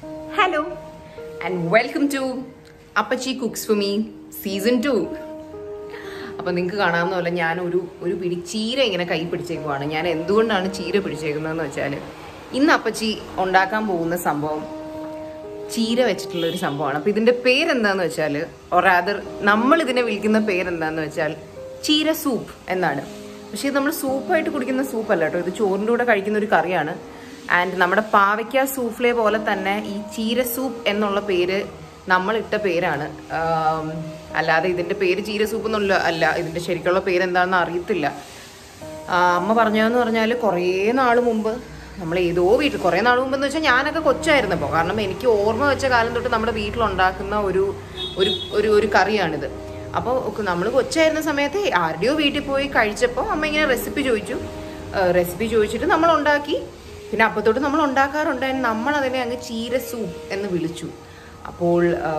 Hello and welcome to Appachi Cooks for Me Season 2. അപ്പോൾ നിങ്ങൾക്ക് കാണാവുന്ന പോലെ ഞാൻ ഒരു പിടി ചീര ഇങ്ങനെ കൈ പിടിച്ചേക്കുവാണ്. ഞാൻ എന്തുകൊണ്ടാണ് ചീര പിടിച്ചേക്കുന്നതെന്ന് വെച്ചാൽ ഇന്ന് അപ്പച്ചി ഉണ്ടാക്കാൻ പോകുന്ന സംഭവം ചീര വെച്ചിട്ടുള്ളൊരു സംഭവമാണ്. അപ്പോൾ ഇതിൻ്റെ പേരെന്താണെന്ന് വെച്ചാൽ ഓറാദർ നമ്മൾ ഇതിനെ വിളിക്കുന്ന പേരെന്താണെന്ന് വെച്ചാൽ ചീര സൂപ്പ് എന്നാണ്. പക്ഷേ ഇത് നമ്മൾ സൂപ്പായിട്ട് കുടിക്കുന്ന സൂപ്പല്ല കേട്ടോ, ഇത് ചോറിൻ്റെ കൂടെ കഴിക്കുന്ന ഒരു കറിയാണ്. ആൻഡ് നമ്മുടെ പാവയ്ക്ക സൂഫ്ലേ പോലെ തന്നെ ഈ ചീര സൂപ്പ് എന്നുള്ള പേര് നമ്മളിട്ട പേരാണ്. അല്ലാതെ ഇതിൻ്റെ പേര് ചീര സൂപ്പ് എന്നുള്ള അല്ല, ഇതിൻ്റെ ശരിക്കുള്ള പേരെന്താണെന്ന് അറിയത്തില്ല. അമ്മ പറഞ്ഞതെന്ന് പറഞ്ഞാൽ കുറേ നാൾ മുമ്പ് നമ്മൾ ഏതോ വീട്ടിൽ, കുറേ നാൾ മുമ്പെന്ന് വെച്ചാൽ ഞാനൊക്കെ കൊച്ചായിരുന്നപ്പോൾ, കാരണം എനിക്ക് ഓർമ്മ വെച്ച കാലം തൊട്ട് നമ്മുടെ വീട്ടിലുണ്ടാക്കുന്ന ഒരു കറിയാണിത്. അപ്പോൾ നമ്മൾ കൊച്ചായിരുന്ന സമയത്ത് ആരുടെയോ വീട്ടിൽ പോയി കഴിച്ചപ്പോൾ അമ്മ ഇങ്ങനെ റെസിപ്പി ചോദിച്ചിട്ട് നമ്മൾ ഉണ്ടാക്കി. പിന്നെ അപ്പോൾ തൊട്ട് നമ്മൾ ഉണ്ടാക്കാറുണ്ടായിരുന്നു. നമ്മളതിനെ അങ്ങ് ചീര സൂപ്പ് എന്ന് വിളിച്ചു. അപ്പോൾ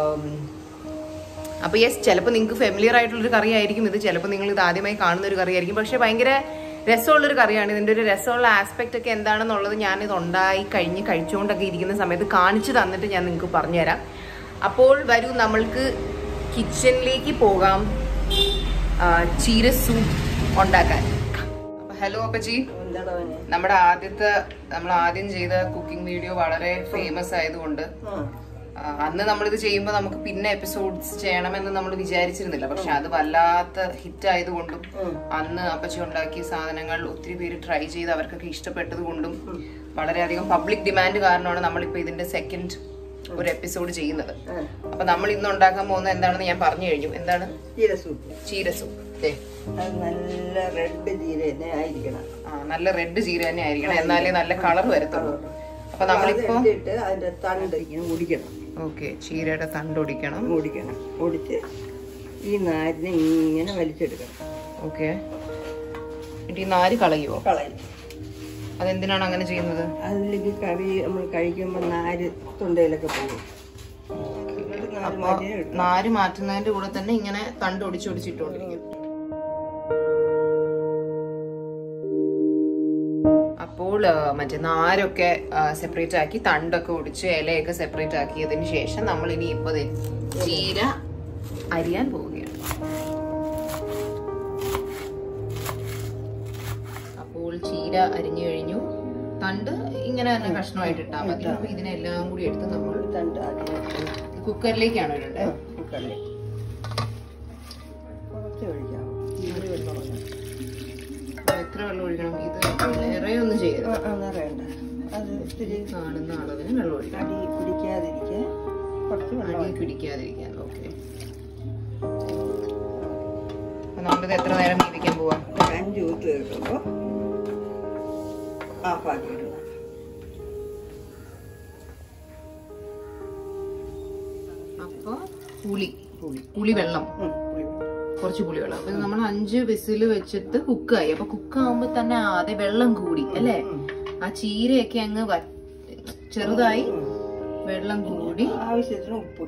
യെസ്, ചിലപ്പോൾ നിങ്ങൾക്ക് ഫെമിലിയർ ആയിട്ടുള്ളൊരു കറി ആയിരിക്കും ഇത്, ചിലപ്പോൾ നിങ്ങൾ ഇത് ആദ്യമായി കാണുന്ന ഒരു കറി ആയിരിക്കും. പക്ഷേ ഭയങ്കര രസമുള്ളൊരു കറിയാണ്. ഇതിൻ്റെ ഒരു രസമുള്ള ആസ്പെക്റ്റ് ഒക്കെ എന്താണെന്നുള്ളത് ഞാനിത് ഉണ്ടായി കഴിഞ്ഞ് കഴിച്ചുകൊണ്ടൊക്കെ ഇരിക്കുന്ന സമയത്ത് കാണിച്ചു തന്നിട്ട് ഞാൻ നിങ്ങൾക്ക് പറഞ്ഞുതരാം. അപ്പോൾ വരൂ, നമ്മൾക്ക് കിച്ചണിലേക്ക് പോകാം ചീര സൂപ്പ് ഉണ്ടാക്കാൻ. ഹലോ അപ്പച്ചി, നമ്മൾ ആദ്യം ചെയ്ത കുക്കിംഗ് വീഡിയോ വളരെ ഫേമസ് ആയതുകൊണ്ട് അന്ന് നമ്മളിത് ചെയ്യുമ്പോൾ നമുക്ക് പിന്നെ എപ്പിസോഡ്സ് ചെയ്യണമെന്ന് നമ്മൾ വിചാരിച്ചിരുന്നില്ല. പക്ഷെ അത് വല്ലാത്ത ഹിറ്റ് ആയതുകൊണ്ടും അന്ന് അപ്പച്ചി ഉണ്ടാക്കിയ സാധനങ്ങൾ ഒത്തിരി പേര് ട്രൈ ചെയ്ത് അവർക്കൊക്കെ ഇഷ്ടപ്പെട്ടത് കൊണ്ടും വളരെയധികം പബ്ലിക് ഡിമാൻഡ് കാരണമാണ് നമ്മളിപ്പോൾ ഇതിന്റെ സെക്കൻഡ് ഒരു എപ്പിസോഡ് ചെയ്യുന്നത്. അപ്പൊ നമ്മൾ ഇന്ന് ഉണ്ടാക്കാൻ പോകുന്നത് എന്താണെന്ന് ഞാൻ പറഞ്ഞു കഴിഞ്ഞു. എന്താണ്? ചീര സൂപ്പ്. നല്ല റെഡ് ചീര തന്നെ ആയിരിക്കണം. നല്ല റെഡ് ചീര തന്നെ ആയിരിക്കണം, എന്നാലേ നല്ല കളർ വരത്തുള്ളൂ. അപ്പൊ നമ്മളിപ്പോ അതിന്റെ തണ്ട് മുടിക്കണം. ഓക്കെ, ചീരയുടെ തണ്ട് ഒടിക്കണം. ഒടിച്ച് ഈ നാരിനെ ഇങ്ങനെ വലിച്ചെടുക്കണം. ഓക്കെ, എന്നിട്ട് ഈ നാര് കളയുമോ? കളയും. അതെന്തിനാണ് അങ്ങനെ ചെയ്യുന്നത്? അതിലേക്ക് കറി നമ്മൾ കഴിക്കുമ്പോൾ നാര് തൊണ്ടയിലൊക്കെ പോകും. നാര് മാറ്റുന്നതിന്റെ കൂടെ തന്നെ ഇങ്ങനെ തണ്ട് ഒടിച്ചൊടിച്ചിട്ടുകൊണ്ടിരിക്കും. അപ്പോൾ മറ്റേ നാരൊക്കെ സെപ്പറേറ്റ് ആക്കി, തണ്ടൊക്കെ ഒടിച്ച് ഇലയൊക്കെ സെപ്പറേറ്റ് ആക്കിയതിന് ശേഷം നമ്മൾ ഇനി ഇപ്പൊ ചീര അരിയാൻ പോവുകയാണ്. അപ്പോൾ ചീര അരിഞ്ഞു കഴിഞ്ഞു. തണ്ട് ഇങ്ങനെ തന്നെ കഷ്ണമായിട്ട് ഇട്ടാൽ മതി. അപ്പൊ ഇതിനെല്ലാം കൂടി എടുത്ത് നമ്മൾ തണ്ട് കുക്കറിലേക്കാണ് ഇടേണ്ടത്. കുക്കറിലേക്ക് കുറച്ച് ഒഴിക്കാം. എത്ര വെള്ളം ഒഴിക്കണം? ഇത് നിറയൊന്നും ചെയ്യരുത്. നിറയണ്ട, അത് ഇത്തിരി കാണുന്ന അളവിന് വെള്ളം ഒഴിക്കണം. അടി പിടിക്കാതിരിക്കാൻ കുറച്ച് വെള്ളം. അടി പിടിക്കാതിരിക്കാൻ. ഓക്കെ, നമ്മളിത് എത്ര നേരം വേവിക്കാൻ പോവാം? 5 ഊത്ത് കേൾക്കുമ്പോൾ ഓഫാക്കി ഇടുക. അപ്പൊ പുളിവെള്ളം, കുറച്ച് പുളിവെള്ളം. അപ്പൊ നമ്മൾ 5 വിസിൽ വെച്ചിട്ട് കുക്കായി. അപ്പൊ കുക്കാവുമ്പോ തന്നെ അതെ വെള്ളം കൂടി അല്ലേ? ആ ചീരയൊക്കെ അങ്ങ് ചെറുതായി വെള്ളം കൂടി. ആവശ്യത്തിന് ഉപ്പ്.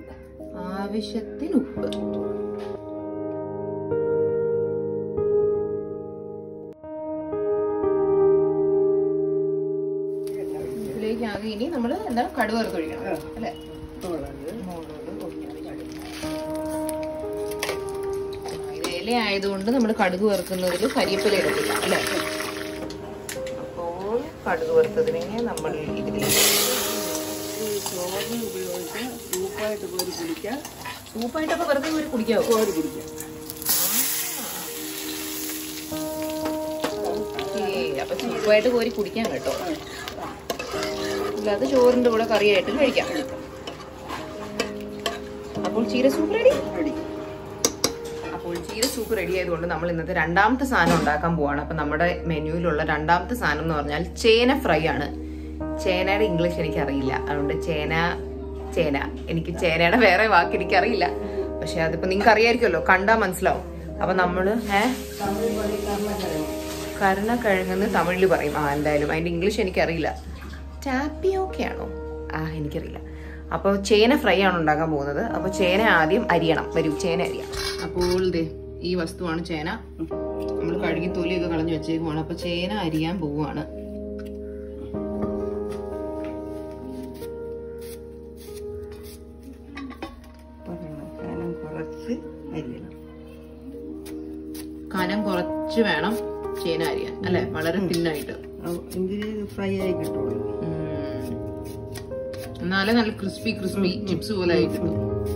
ഇതിലേക്കാകെ ഇനി നമ്മൾ എന്താണ് കടുക് വറുത്തൊഴിക്കണം അല്ലെ? ആയതുകൊണ്ട് നമ്മൾ കടുക് വറുക്കുന്നതിൽ കരിയപ്പില ഇടത്തില്ല അല്ലെ? അപ്പോൾ കടുക് വറുത്തതിനെ നമ്മൾ ഇതിലേക്ക് സൂപ്പായിട്ടൊക്കെ വെറുതെ ഒരു കുടിക്കാവോ? അപ്പൊ സൂപ്പായിട്ട് കോരി കുടിക്കാൻ കേട്ടോ, അല്ലാതെ ചോറിന്റെ കൂടെ കറിയായിട്ട് കഴിക്കാം. അപ്പോൾ ചീര സൂപ്പ് റെഡി. ചീര സൂപ്പ് റെഡി ആയതുകൊണ്ട് നമ്മൾ ഇന്നത്തെ രണ്ടാമത്തെ സാധനം ഉണ്ടാക്കാൻ പോവാണ്. അപ്പൊ നമ്മുടെ മെനുവിലുള്ള രണ്ടാമത്തെ സാധനം എന്ന് പറഞ്ഞാൽ ചേന ഫ്രൈ ആണ്. ചേനയുടെ ഇംഗ്ലീഷ് എനിക്ക് അറിയില്ല, അതുകൊണ്ട് ചേന എനിക്ക് ചേനയുടെ വേറെ വാക്ക് എനിക്കറിയില്ല. പക്ഷെ അതിപ്പോ നിങ്ങൾക്ക് അറിയായിരിക്കുമല്ലോ, കണ്ടാ മനസ്സിലാവും. അപ്പൊ നമ്മള് കരുണക്കിഴങ്ങെന്ന് തമിഴില് പറയും. എന്തായാലും അതിന്റെ ഇംഗ്ലീഷ് എനിക്കറിയില്ല. ടാപ്പിയോക്കെയാണോ? എനിക്കറിയില്ല. അപ്പോൾ ചേന ഫ്രൈ ആണ് ഉണ്ടാക്കാൻ പോകുന്നത്. അപ്പോൾ ചേന ആദ്യം അരിയണം. വരൂ, ചേന അരിയാം. അപ്പോൾ ഈ വസ്തുവാണ് ചേന. നമ്മൾ കഴുകി തൊലിയൊക്കെ കളഞ്ഞു വെച്ചേക്കുവാണ്. അപ്പോൾ ചേന അരിയാൻ പോവുകയാണ്. അരിയണം. കനം കുറച്ച് വേണം ചേന അരിയാൻ അല്ലെ, വളരെ തിന്നായിട്ട്. എങ്കില് ഫ്രൈ ആയി കിട്ടുള്ളൂ. എന്നാലേ നല്ല ക്രിസ്പി ചിപ്സ് പോലെ ആയി കിട്ടും.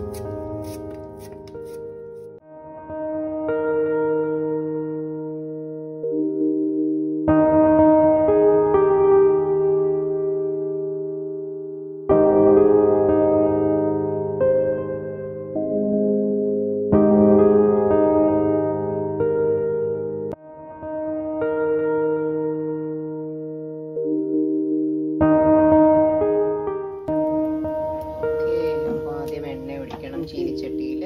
ചീനിച്ചട്ടിയില്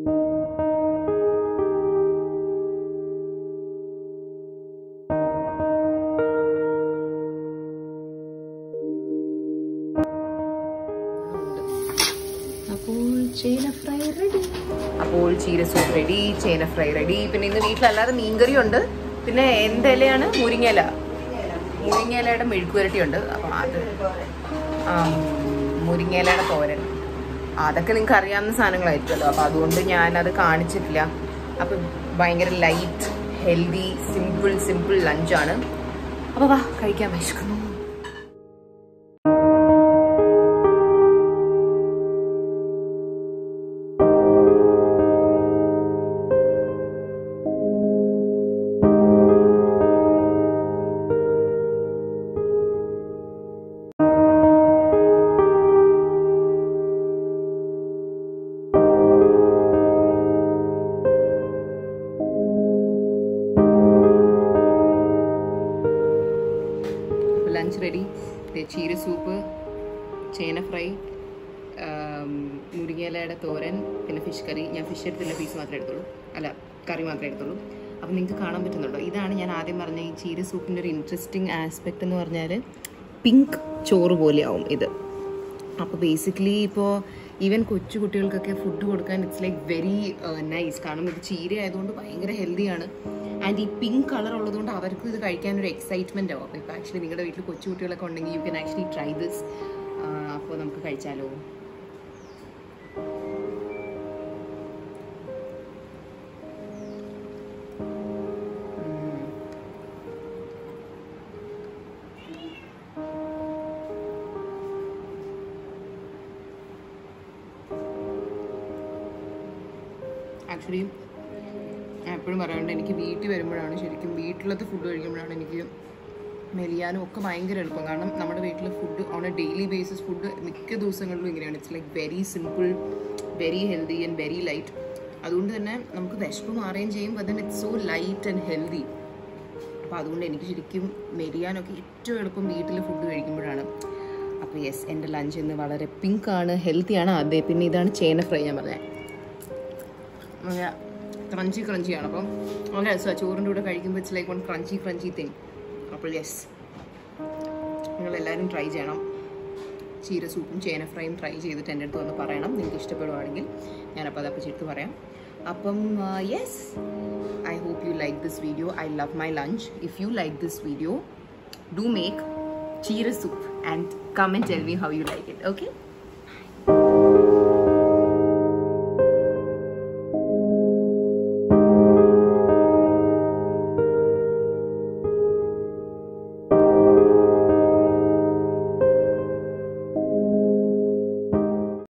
അപ്പോൾ ചേന ഫ്രൈ റെഡി. അപ്പോൾ ചീര സൂപ്പ് റെഡി, ചേന ഫ്രൈ റെഡി. പിന്നെ ഇന്ന് വീട്ടിലല്ലാതെ മീൻകറി ഉണ്ട്. പിന്നെ എന്തിലയാണ്? മുരിങ്ങയിലയുടെ മെഴുക്കുവരട്ടി ഉണ്ട്. അപ്പം അത് മുരിങ്ങയിലയുടെ തോരൻ, അതൊക്കെ നിങ്ങൾക്ക് അറിയാവുന്ന സാധനങ്ങളായിരിക്കുമല്ലോ. അപ്പം അതുകൊണ്ട് ഞാനത് കാണിച്ചിട്ടില്ല. അപ്പം ഭയങ്കര ലൈറ്റ് ഹെൽത്തി സിമ്പിൾ ലഞ്ചാണ്. അപ്പോൾ വാ കഴിക്കാൻ വിശക്കുന്നു. Lunch ready. ചീര സൂപ്പ്, ചേന ഫ്രൈ, മുരിങ്ങയിലയുടെ തോരൻ, പിന്നെ ഫിഷ് കറി. ഞാൻ ഫിഷ് എടുത്തില്ല, പീസ് മാത്രമേ എടുത്തുള്ളൂ, അല്ല കറി മാത്രമേ എടുത്തുള്ളൂ. അപ്പം നിങ്ങൾക്ക് കാണാൻ പറ്റുന്നുണ്ടോ? ഇതാണ് ഞാൻ ആദ്യം പറഞ്ഞ ഈ ചീര സൂപ്പിൻ്റെ ഒരു ഇൻട്രസ്റ്റിംഗ് ആസ്പെക്റ്റ് എന്ന് പറഞ്ഞാൽ പിങ്ക് ചോറ് പോലെയാവും ഇത്. അപ്പോൾ ബേസിക്കലി ഇപ്പോൾ ഈവൻ കൊച്ചു കുട്ടികൾക്കൊക്കെ ഫുഡ് കൊടുക്കാൻ ഇറ്റ്സ് ലൈക്ക് വെരി നൈസ്. കാരണം ഇത് ചീര ആയതുകൊണ്ട് ഭയങ്കര ഹെൽത്തിയാണ്. ആൻഡ് ഈ പിങ്ക് കളർ ഉള്ളതുകൊണ്ട് അവർക്കും ഇത് കഴിക്കാനൊരു എക്സൈറ്റ്മെൻ്റ് ആവും. ഇപ്പോൾ ആക്ച്വലി നിങ്ങളുടെ വീട്ടിൽ കൊച്ചു കുട്ടികളൊക്കെ ഉണ്ടെങ്കിൽ you can actually try this. അപ്പോൾ നമുക്ക് കഴിച്ചാലോ? ആക്ച്വലി ഞാൻ എപ്പോഴും പറയാറുണ്ട്, എനിക്ക് വീട്ടിൽ വരുമ്പോഴാണ് ശരിക്കും വീട്ടിലത്തെ ഫുഡ് കഴിക്കുമ്പോഴാണ് എനിക്ക് മെലിയാനും ഒക്കെ ഭയങ്കര എളുപ്പം. കാരണം നമ്മുടെ വീട്ടിൽ food on a daily basis food മിക്ക ദിവസങ്ങളിലും ഇങ്ങനെയാണ്. It's like very simple, very healthy and very light. അതുകൊണ്ട് തന്നെ നമുക്ക് വിശപ്പ് മാറുകയും ചെയ്യും. But then it's so light and healthy. അപ്പോൾ അതുകൊണ്ട് എനിക്ക് ശരിക്കും മെലിയാനൊക്കെ ഏറ്റവും എളുപ്പം വീട്ടിൽ ഫുഡ് കഴിക്കുമ്പോഴാണ്. അപ്പോൾ യെസ്, എൻ്റെ ലഞ്ച് ഇന്ന് വളരെ പിങ്കാണ്, ഹെൽത്തിയാണ്. അതെ, പിന്നെ ഇതാണ് ചേന ഫ്രൈ ഞാൻ പറഞ്ഞത്. ക്രഞ്ചിയാണ്. അപ്പം നല്ല രസമാണ് ചോറിൻ്റെ കൂടെ കഴിക്കുമ്പോൾ. It's like one crunchy thing. അപ്പോൾ യെസ്, നിങ്ങളെല്ലാവരും ട്രൈ ചെയ്യണം. ചീര സൂപ്പും ചേന ഫ്രൈയും ട്രൈ ചെയ്തിട്ട് എൻ്റെ അടുത്ത് വന്ന് പറയണം. നിങ്ങൾക്ക് ഇഷ്ടപ്പെടുവാണെങ്കിൽ ഞാനപ്പോൾ അതപ്പോൾ ചെയ്ത് പറയാം. അപ്പം yes, I hope you like this video. I love my lunch. If you like this video, do make cheera soup and come and tell me how you like it. Okay?